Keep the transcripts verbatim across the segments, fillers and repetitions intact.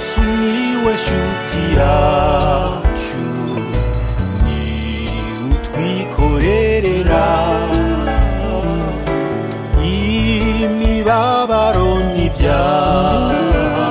Yesu niwe shuti yacu, ni utwikorerera imibabaro n'ibyaha,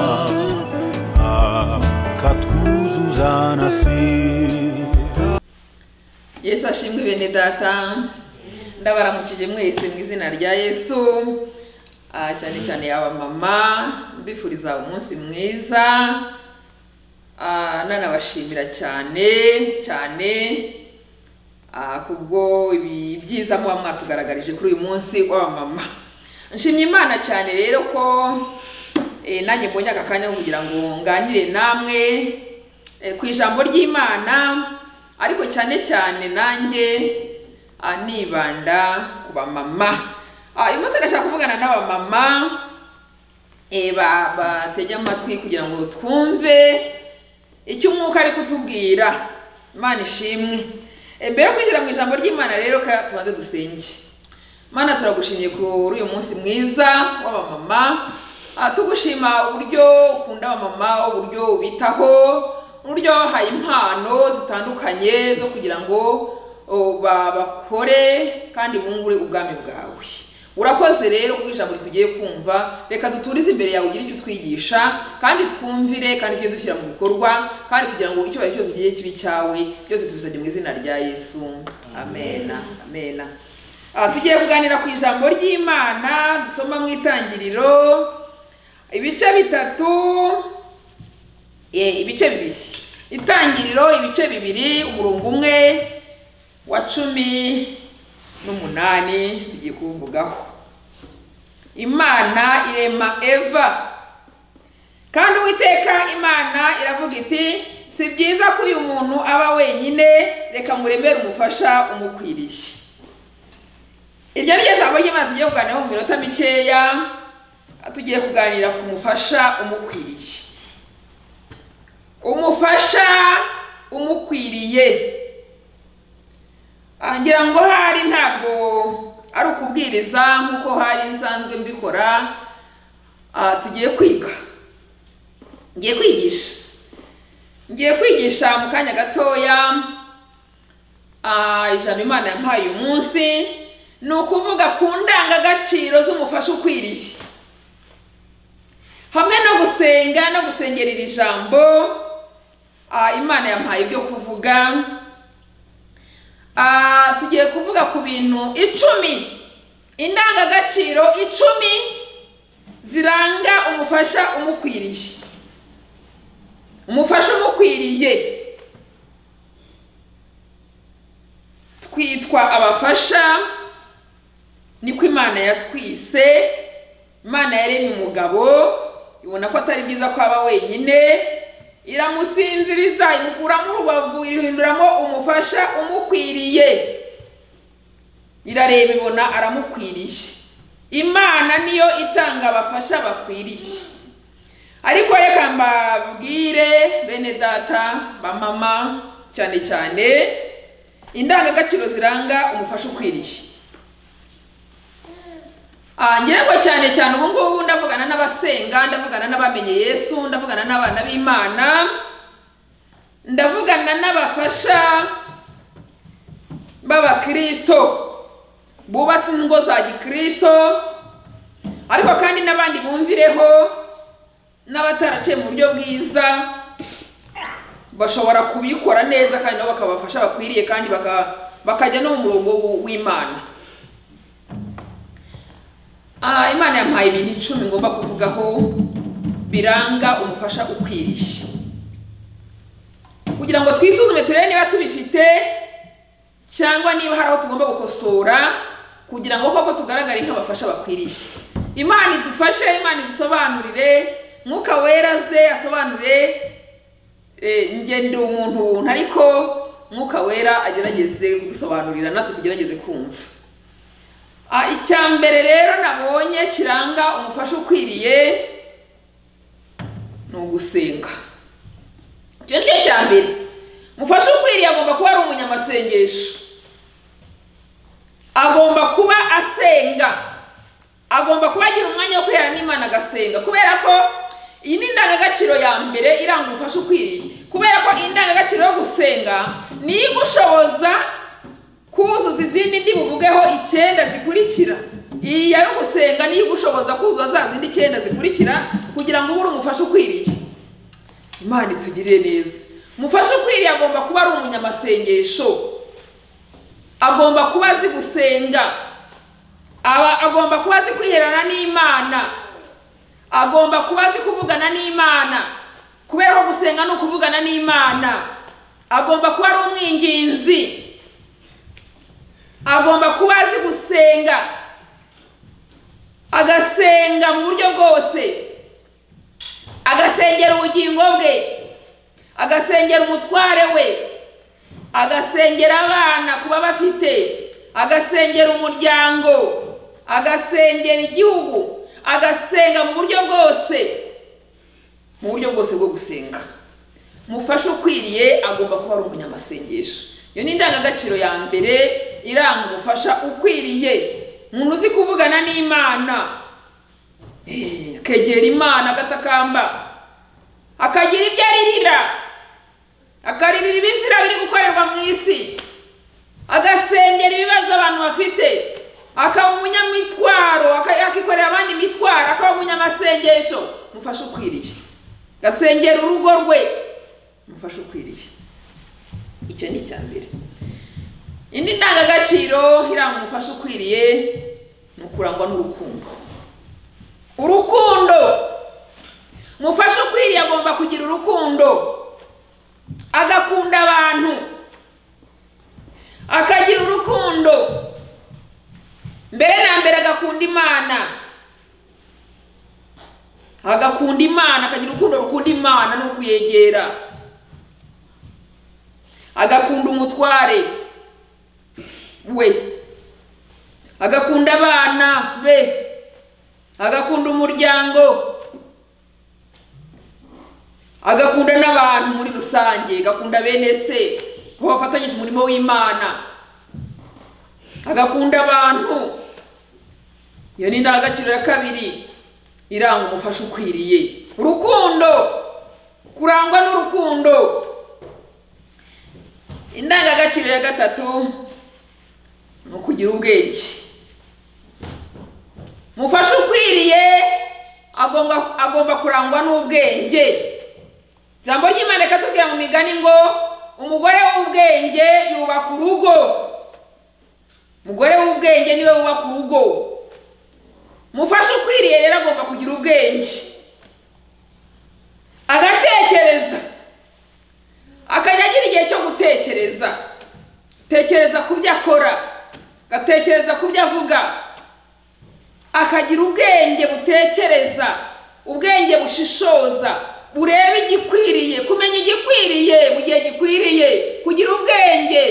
akatwuzuza na sida. Yesu ashimwe bene data, ndabaramukije mwese mu izina rya Yesu. Ah, cyane cyane aba mama mbifuriza umunsi mwiza. Ah, nanabashimira cyane cyane ah kubwo ibyiza muba mwatugaragarije kuri uyu munsi wa mama. Nshimye Imana cyane rero ko eh nanjye mbonye aka kanya kugira ngo nganire namwe eh, ku ijambo ry'Imana, ariko cyane cyane nanjye anibanda ku ba mama. Ah, uyu munsi ndashaka kuvugana n'aba mama eh ba batege amatwi kugira ngo twumve icyo umwuka ari kutubwira. Imana ishimwe. E, mbere yo kwinjira mu ijambo ry'Imana rero ka tubanze dusenge. Mana, turagushimye kuri uyu munsi mwiza w'aba mama. Ah, tugushima uburyo ukunda aba mama, uburyo ubitaho, uburyo haye impano zitandukanye zo kugira ngo bakore kandi bungure ubwami bwawe. Urakoze rero ku ijambo tugiye kumva, reka duturize imbere yawe ugira icyo twigisha kandi twumvire kandi cyo dushyira mu bikorwa, kandi kugira ngo icyo cyose kigiye kibi cyawe byose tubisabye mu izina rya Yesu. Amen. Amen. Ah, tugiye kuganira ku ijambo ry'Imana dusoma mu Itangiriro ibice bitatu, eh ibice bibiri. Itangiriro ibice bibiri umurongo umwe wa cumi n'umunani tugiye kuvugaho. Imana irema Eva, kandi Uwiteka Imana iravuga iti, si byiza ko uyu muntu aba wenyine, reka muremere umufasha umukwiriye. Iryo ni jambo ry'Imana tugiye kuganira mu minota mikeya. Tugiye kuganira ku mufasha umukwiriye. Umufasha umukwiriye. Ngira ngo hari ntabwo ari ukubwiriza nkuko hari nsanzwe mbikora. Ah, tugiye kwiga. Ngiye kwigisha. Ngiye kwigisha mu kanya gatoya. Ah, ijambo Imana yampaye uyu munsi ni ukuvuga ku ndangagaciro z'umufasha ukwiriye. Hamwe no gusenga no gusengera iri jambo, ah, Imana yampaye ibyo kuvuga. Ah, tugiye kuvuga ku bintu icumi, indangagaciro icumi ziranga umufasha umukwiriye. Umufasha umukwiriye. Twitwa abafasha, niko Imana yatwise. Imana yaremye umugabo, ibona ko atari byiza ko aba wenyine, iramusinziriza, imukuramo urubavu, irihinduramo umufasha umukwiriye. Irareba ibona aramukwiriye. Imana niyo itanga abafasha bakwiriye. Ariko reka mbabwire bene data, ba mama cyane cyane, indangagaciro ziranga umufasha ukwiriye. Ah, ngira ngo cyane cyane ubu ngubu ndavugana n'abasenga, ndavugana n'abamenye Yesu, ndavugana n'abana b'Imana, ndavugana n'abafasha b'Abakristo bubatse ingo za Gikristo, ariko kandi n'abandi bumvireho n'abataraciye mu buryo bwiza bashobora kubikora neza kandi nabo bakabafasha bakwiriye kandi bakajya no mu murongo w'Imana. Ah, Imana yampaye ibintu icumi ngomba kuvugaho biranga umufasha ukwiriye, kugira ngo twisuzume turebe niba tubifite cyangwa niba hari aho tugomba gukosora, kugira ngo koko tugaragare nk'abafasha bakwiriye. Imana idufashe, Imana idusobanurire, Mwuka Wera ze asobanure. Eh, ngende umuntu ubuntu, ariko Mwuka Wera agerageze kudusobanurira natwe tugerageze kumva. Ah, icyambere rero nabonye kiranga umufasha ukwiriye no gusenga. Cyo cyo cyambere, umufasha ukwiriye agomba kuba ari umunyamasengesho. Agomba kuba asenga. Agomba kuba agira umwanya wo kwihera n'Imana agasenga, kubera ko iyi ni indangagaciro ya mbere iranga umufasha ukwiriye, kubera ko iyi ndangagaciro yo gusenga niyo igushoboza kuzuza izindi ndi buvugeho icyenda zikurikira. Iyi yo gusenga niyo igushoboza kuzuza za zindi icyenda zikurikira kugira ngo ube uri umufasha ukwiriye. Imana itugirire neza. Umufasha ukwiriye agomba kuba ari umunyamasengesho, agomba kuba azi gusenga, aba agomba kuba azi kwiherana n'Imana, agomba kuba azi kuvugana n'Imana, kubera ko gusenga no kuvugana n'Imana. Agomba kuba ari umwinginzi, agomba kuba azi gusenga, agasenga mu buryo bwose, agasengera ubugingo bwe, agasengera umutware we, agasengera abana kuba bafite, agasengera umuryango, agasengera igihugu, agasenga mu buryo bwose, mu buryo bwose bwo gusenga. Umufasha ukwiriye agomba kuba ari umunyamasengesho. Iyo ni indangagaciro ya mbere iranga umufasha ukwiriye. Umuntu uzi kuvugana n'Imana, eh, akegera Imana agatakamba, akagira ibyo aririra, akaririra ibizira biri gukorerwa mu isi, agasengera ibibazo abantu bafite, akaba umunyamitwaro, akikorera abandi mitwaro, akaba umunyamasengesho. Umufasha ukwiriye gasengera urugo rwe, umufasha ukwiriye. Icyo ni icya mbere. Indi ndangagaciro iranga umufasha ukwiriye ni ukurangwa n'urukundo. Urukundo. Umufasha ukwiriye agomba kugira urukundo, agakunda abantu, akagira urukundo, mbere na mbere agakunda Imana, agakunda Imana, akagira urukundo rukunda Imana no kuyegera, agakunda umutware we, agakunda abana be, agakunda umuryango, agakunda n'abantu muri rusange, agakunda bene se aho bafatanyije umurimo w'Imana, agakunda abantu. Iyo ni indangagaciro ya kabiri iranga umufasha ukwiriye. Urukundo, kurangwa n'urukundo. Indangagaciro ya gatatu ni ukugira ubwenge. Umufasha ukwiriye agomba agomba kurangwa n'ubwenge. Jambo ry'Imana katubwira mu migani ngo umugore w'ubwenge yubaka urugo. Umugore w'ubwenge niwe wubaka urugo. Umufasha ukwiriye rero agomba kugira ubwenge, agatekereza, akajya agira igihe cyo gutekereza, tekereza ku byo akora, agatekereza ku byo avuga, akagira ubwenge butekereza, ubwenge bushishoza, bureba igikwiriye, kumenya igikwiriye mu gihe gikwiriye, kugira ubwenge,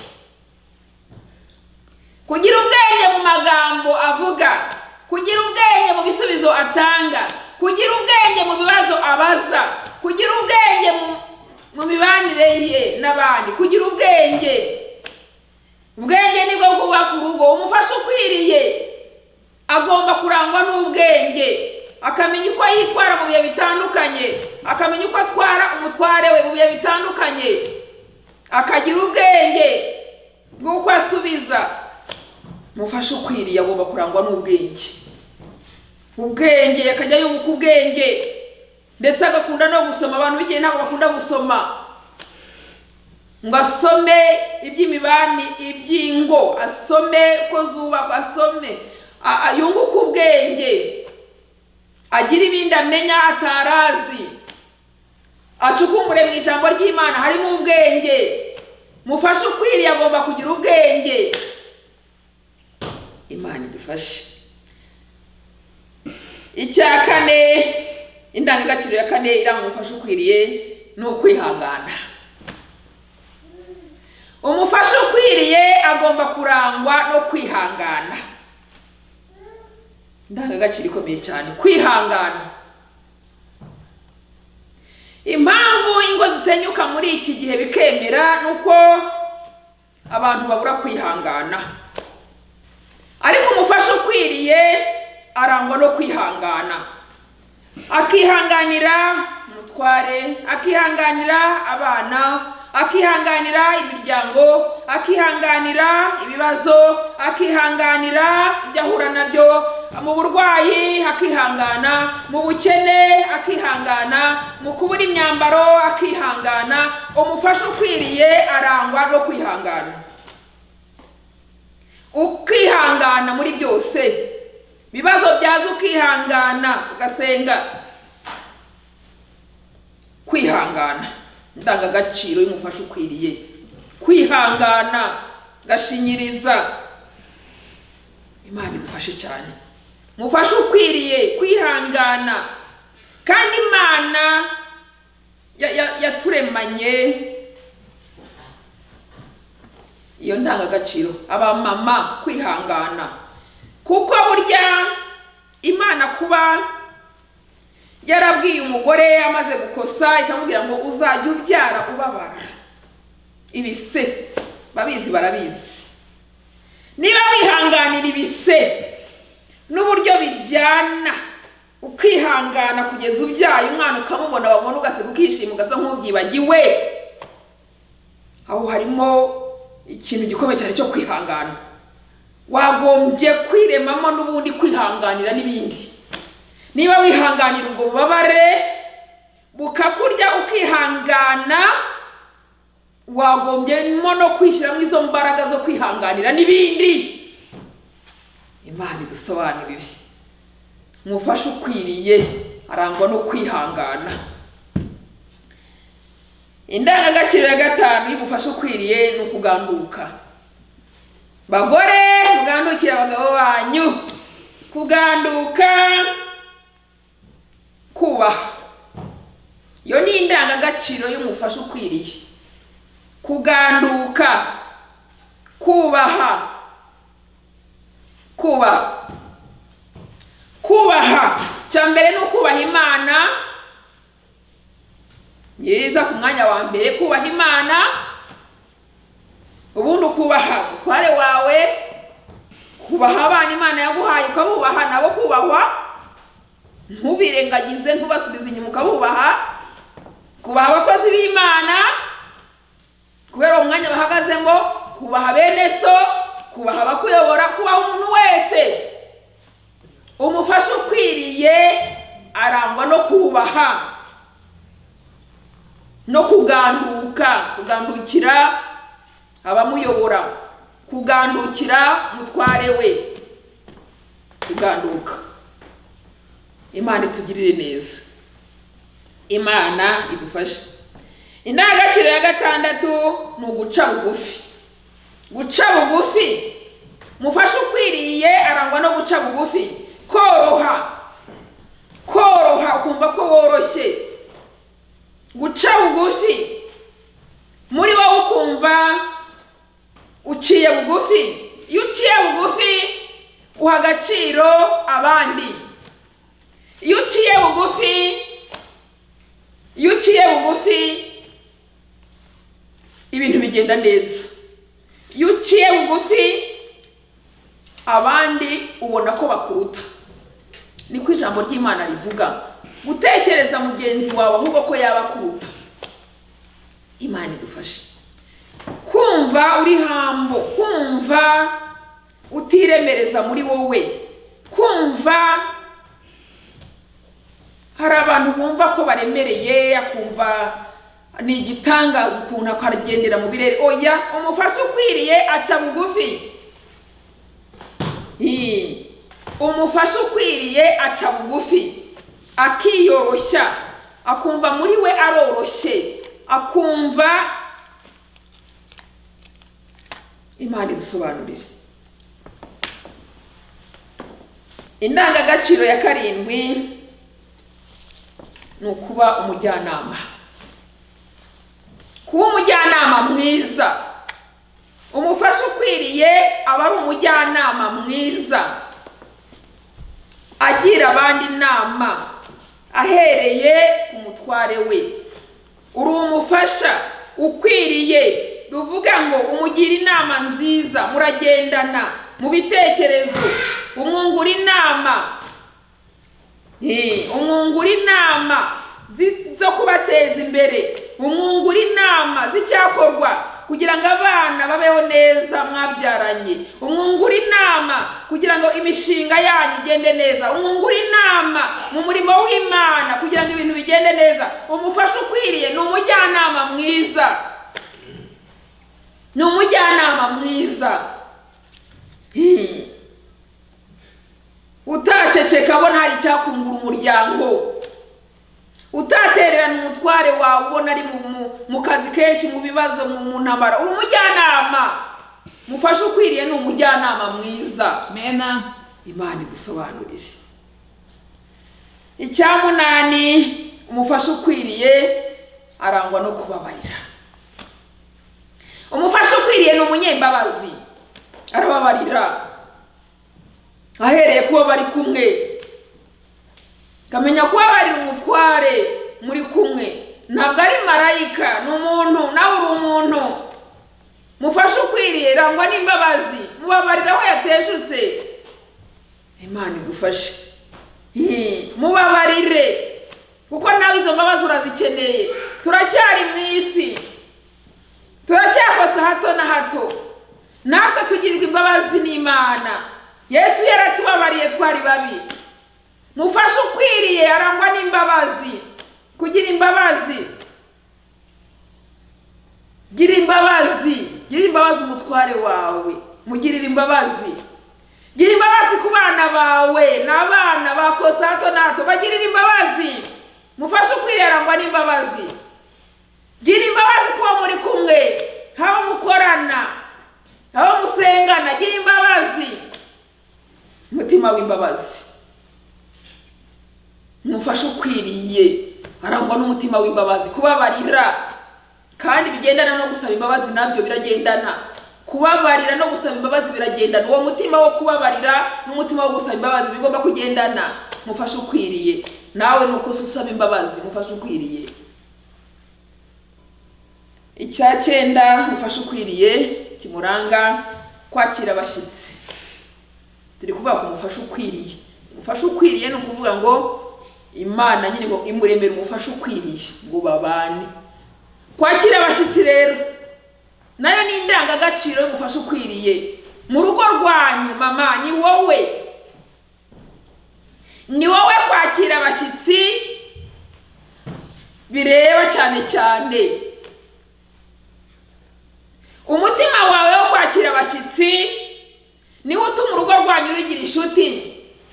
kugira ubwenge mu magambo avuga, kugira ubwenge mu bisubizo atanga, kugira ubwenge mu bibazo abaza, kugira ubwenge mu mu mibanire ye n'abandi, kugira ubwenge. Ubwenge nibwo bwubaka urugo. Umufasha ukwiriye agomba kurangwa n'ubwenge, akamenya uko yitwara mu bihe bitandukanye, akamenya uko atwara umutware we mu bihe bitandukanye, akagira ubwenge bw'uko asubiza. Umufasha ukwiriye agomba kurangwa n'ubwenge. Ubwenge, akajya yunguka ubwenge, ndetse agakunda no gusoma. Abantu b'igihe ntabwo bakunda gusoma, ngo asome iby'imibani, iby'ingo, asome ko zubakwa, asome, yunguka ubwenge, agira ibindi amenya atarazi, acukumbure mu ijambo ry'Imana harimo ubwenge. Umufasha ukwiriye agomba kugira ubwenge. Imana idufashe. Icya kane, indangagaciro ya kane iranga umufasha ukwiriye ni ukwihangana. Umufasha ukwiriye agomba kurangwa no kwihangana. Indangagaciro ikomeye cyane, kwihangana. Impamvu ingo zisenyuka muri iki gihe bikemera nuko abantu babura kwihangana, ariko umufasha ukwiriye arangwa no kwihangana. akihanganira umutware, akihanganira abana, akihanganira imiryango, akihanganira ibibazo, akihanganira ibyo ahura nabyo mu burwayi, akihangana mu bukene, akihangana mu kubura imyambaro, akihangana. Umufasha ukwiriye arangwa no kwihangana, ukihangana muri byose. Bibazo byaza ukihangana, ugasenga. Kwihangana ndangagaciro y'umufasha ukwiriye, kwihangana, gashinyiriza. Imana idufashe cyane. Mufasha ukwiriye kwihangana, kandi Imana yaturemanye iyo ndangagaciro. Abamama kwihangana, kuko burya Imana kuba yarabwiye umugore amaze gukosa ikamubwira ngo uzajya ubyara ubabara, ibise babizi barabizi. Niba wihanganira ibise n'uburyo biryana, ukihangana kugeza ubyaye umwana ukamubona, wabona ugaseka ukishima ugasa nk'ubyibagiwe, aho harimo ikintu gikomeye cyane cyo kwihangana. Wagombye kwiremamo n'ubundi kwihanganira n'ibindi. Niba wihanganira ubwo bubabare bukakurya ukihangana, wagombyemo no kwishyiramo izo mbaraga zo kwihanganira n'ibindi. Imana idusobanurire. Umufasha ukwiriye arangwa no kwihangana. Indangagaciro ya gatanu y'umufasha ukwiriye ni ukuganduka. Bagore mugandukire abagabo banyu. Kuganduka, kubaha, iyo ni indangagaciro y'umufasha ukwiriye. Kuganduka, kubaha, kubaha, kubaha. Cyambere no kubaha Imana, yeza ku mwanya wa mbere. Kubaha Imana, ubundi ukubaha umutware wawe, kubaha abana Imana yaguhaye ukabubaha nabo kubahwa, ntubirengagize, ntubasubize inyuma ukabubaha. Kubaha abakozi b'Imana kubera umwanya bahagazemo, kubaha bene so, kubaha abakuyobora, kubaha umuntu wese. Umufasha ukwiriye arangwa no kubaha no kuganduka. Kugandukira abamuyobora, kugandukira mutware we, kuganduka. Imana itugirire neza, Imana idufashe. Indangagaciro ya gatandatu ni uguca bugufi. Guca bugufi, mufasha ukwiriye arangwa no guca bugufi. Koroha, koroha ukumva ko woroshye. Guca bugufi, muri wowe ukumva uciye bugufi. Iyo uciye bugufi uha agaciro abandi. Iyo uciye bugufi, iyo uciye bugufi ibintu bigenda neza. Iyo uciye bugufi abandi ubona ko bakuruta. Niko ijambo ry'Imana rivuga. Gutekereza mugenzi wawe ahubwo ko yaba kuruta. Imana idufashe. Kumva uri hambo, kumva utiremereza muri wowe, kumva hari abantu bumva ko baremereye, akumva ni igitangaza ukuntu akagendera mu birere. Oya, umufasha ukwiriye aca bugufi. Umufasha ukwiriye aca bugufi, akiyoroshya, akumva muri we aroroshye, akumva. Imana idusobanurire. Indangagaciro ya karindwi ni ukuba umujyanama. Kuba umujyanama mwiza. Umufasha ukwiriye aba ari umujyanama mwiza, agira abandi inama ahereye ku mutware we. Uri umufasha ukwiriye, ruvuga ngo umugira inama nziza, muragendana mu bitekerezo, umwungura inama, umwungura inama zo kubateza imbere, umwungura inama z'icyakorwa kugira ngo abana babeho neza mwabyaranye, umwungura inama kugira ngo imishinga yanyu igende neza, umwungura inama mu murimo w'Imana kugira ngo ibintu bigende neza. Umufasha ukwiriye ni umujyanama mwiza, ni umujyanama mwiza utaceceka abona hari icyakungura umuryango, utatererana umutware wawe ubona ari mu kazi kenshi mu bibazo mu ntambara. Uri umujyanama, mufasha ukwiriye ni umujyanama mwiza. Mena Imana idusobanurire. Icyamunani, umufasha ukwiriye arangwa no kubabarira. Umufasha ukwiriye ni umunyembabazi, arababarira ahereye kuba bari kumwe. Kamenya kubabarira umutware muri kumwe, ntabwo ari marayika, ni umuntu, nawe uri umuntu. Mufasha ukwiriye rangwa n'imbabazi, mubabarira aho yateshutse. Imana idufashe, mubabarire kuko nawe izo mbabazi urazikeneye. Turacyari mu isi, turacyakosa hato na hato, natwe tugirirwa imbabazi n'Imana. Yesu yaratubabariye twari babi. Mufasha ukwiriye arangwa n'imbabazi, kugira imbabazi. Gira imbabazi, gira imbabazi umutware wawe, mugirira imbabazi. Gira imbabazi ku bana bawe, n'abana bakosa hato na hato bagirira imbabazi. Mufasha ukwiriye arangwa n'imbabazi. Gira imbabazi kuba muri kumwe, haba mukorana, haba musengana, gira imbabazi. Umutima w'imbabazi. Mufasha ukwiriye arangwa n'umutima w'imbabazi, kubabarira kandi bigendana no gusaba imbabazi, nabyo biragendana. Kubabarira no gusaba imbabazi biragendana. Uwo mutima wo kubabarira n'umutima wo gusaba imbabazi bigomba kugendana. Mufasha ukwiriye nawe nuko usaba imbabazi, mufasha ukwiriye. Icya cyenda, mufasha ukwiriye kimuranga kwakira abashyitsi. Turi kuvuga ko mufasha ukwiriye. Mufasha ukwiriye no kuvuga ngo Imana nyine ngo imuremera umufasha ukwiriye ngo babane. Kwakira abashyitsi rero nayo ni indangagaciro y'umufasha ukwiriye. Mu rugo rwanyu mama, ni wowe ni wowe kwakira abashyitsi bireba cyane cyane. Umutima wawe wo kwakira abashyitsi niwo utuma urugo rwanyu rugira inshuti.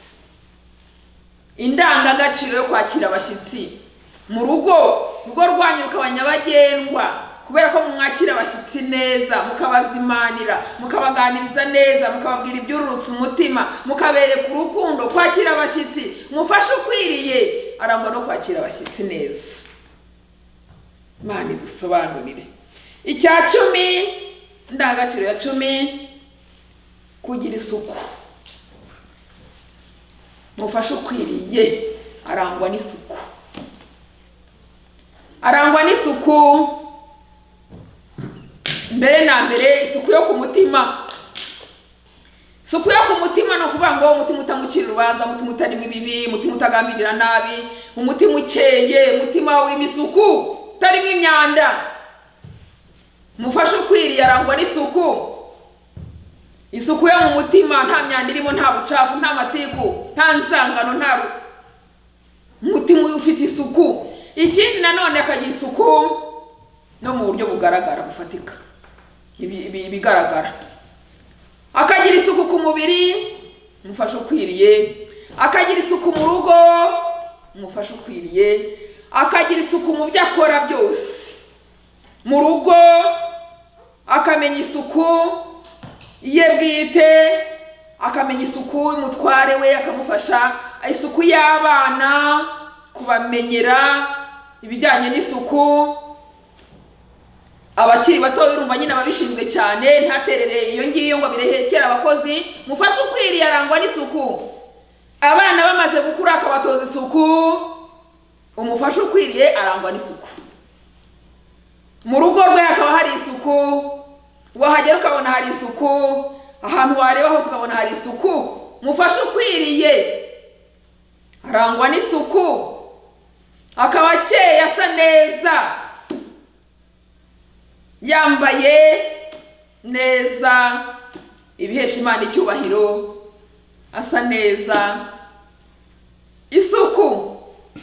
Indangagaciro yo kwakira abashyitsi mu rugo, urugo rwanyu rukaba nyabagendwa kubera ko mwakira abashyitsi neza, mukabazimanira, mukabaganiriza neza, mukababwira ibyururutse umutima, mukabereka urukundo. Kwakira abashyitsi, mufasha ukwiriye arangwa no kwakira abashyitsi neza. Imana idusobanurire. Icya cumi, indangagaciro ya cumi, kugira isuku. Mufasha ukwiriye arangwa n'isuku. Arangwa n'isuku mbere na mbere, isuku yo ku mutima. Isuku yo ku mutima no kuvuga ngo umutima utamucira urubanza, umutima utarimo ibibi, umutima utagambirira nabi, umutima ukeye, umutima urimo isuku, utarimo imyanda. Mufasha ukwiriye arangwa n'isuku. Isuku yo mu mutima, nta myanda irimo, nta bucafu, nta matiku, nta nsangano, nta umutima ufite isuku. Ikindi nanone akagira isuku no mu buryo bugaragara bufatika, ibigaragara. Akagira isuku ku mubiri, mufasha ukwiriye. Akagira isuku mu rugo, mufasha ukwiriye. Akagira isuku mu byo akora byose mu rugo, akamenya isuku ye bwite, akamenya isuku y'umutware we, akamufasha isuku y'abana, kubamenyera ibijyanye n'isuku. Abakiri bato urumva nyine ababishinzwe cyane, ntaterere iyo ngiyo ngo birehekera abakozi. Mufasha ukwiriye arangwa n'isuku. Abana bamaze gukura akabatoza isuku, umufasha ukwiriye arangwa n'isuku. Mu rugo rwe hakaba hari isuku, wahagera ukabona hari isuku, ahantu wareba hose ukabona hari isuku. Mufasha ukwiriye arangwa n'isuku, akaba akeye asa neza, yambaye neza ibihesha Imana icyubahiro, asa neza. Isuku,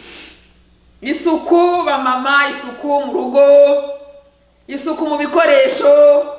isuku bamama, isuku mu rugo, isuku mu bikoresho,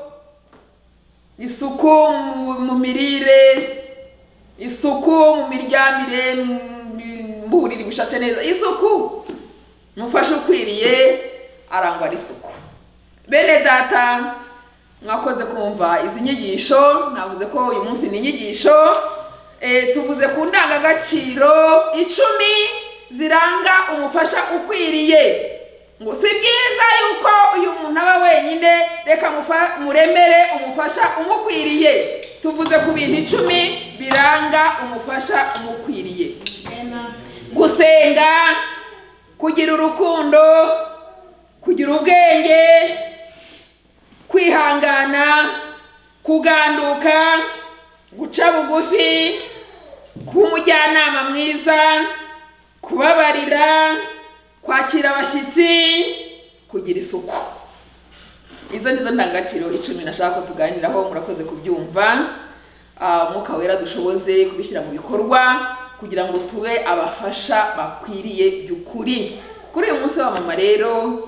isuku mu mirire, isuku mu miryamire, mu buriri bushashe neza. Isuku mufashe ukwiriye arangwa n'isuku. Bene data, mwakoze kumva izi nyigisho. Navuze ko uyu munsi ni inyigisho e, tuvuze ku ndangagaciro icumi ziranga umufasha ukwiriye. Ngo si byiza yuko uyu muntu aba wenyine, reka muremere umufasha umukwiriye. Tuvuze ku bintu icumi biranga umufasha umukwiriye: gusenga, kugira urukundo, kugira ubwenge, kwihangana, kuganduka, guca bugufi, kuba umujyanama mwiza, kubabarira, kwakira abashyitsi, kugira isuku. Izo nizo ndangagaciro icumi nashaka ko tuganiraho. Murakoze kubyumva. Mwuka Wera dushoboze kubishyira mu bikorwa kugira ngo tube abafasha bakwiriye by'ukuri. Kuri uyu munsi wa mama rero,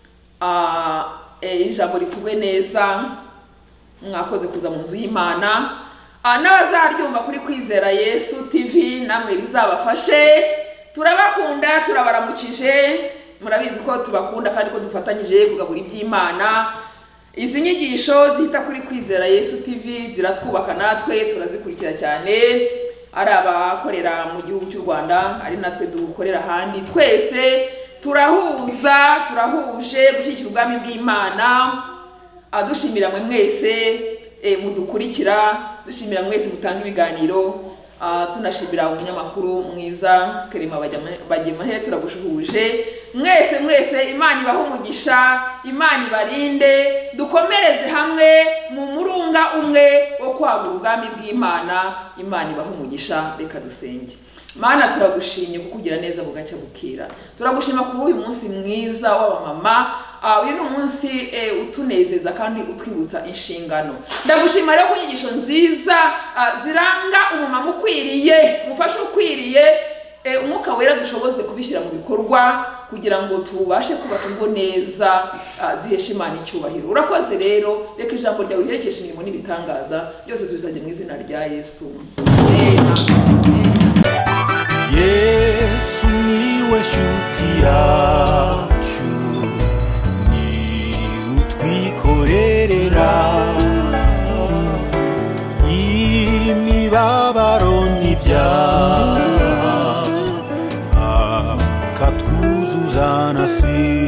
ijambo ritugwe neza. Mwakoze kuza mu nzu y'Imana. N'abazaryumva kuri Kwizera Yesu T V namwe rizabafashe. Turabakunda, turabaramukije. Murabizi ko tubakunda kandi ko dufatanyije kugabura iby'Imana. Izi nyigisho zihita kuri Kwizera Yesu T V ziratwubaka, natwe turazikurikira cyane. Ari abakorera mu gihugu cy'u Rwanda, ari natwe dukorera ahandi, twese turahuza, turahuje gushyigikira ubwami bw'Imana. Dushimira mwe mwese e, mudukurikira, dushimira mwese mutanga ibiganiro. Tunashimira umunyamakuru mwiza Kerima Bagemahe, turagushuhuje. Mwese mwese Imana ibahe umugisha, Imana ibarinde, dukomereze hamwe mu murunga umwe wo kwagura ubwami bw'Imana. Imana ibahe umugisha. Reka dusenge. Mana, turagushimye kukugira neza bugacya bukira. Turagushima kuba uyu munsi mwiza w'abamama. Uyu ni umunsi e, utunezeza kandi utwibutsa inshingano. Ndagushima rero ku nyigisho nziza uh, ziranga umumama ukwiriye, mufashe ukwiriye. E, Umwuka Wera dushoboze kubishyira mu bikorwa kugira ngo tubashe kubaka ingo neza uh, zihesha Imana icyubahiro. Urakoze rero, reka ijambo ryawe riherekeshe imirimo n'ibitangaza byose tubisabye mu izina rya Yesu. Amen. Yesu niwe shuti yacu, ni utwikorerera imibabaro n'ibyaha, akatwuzuza na si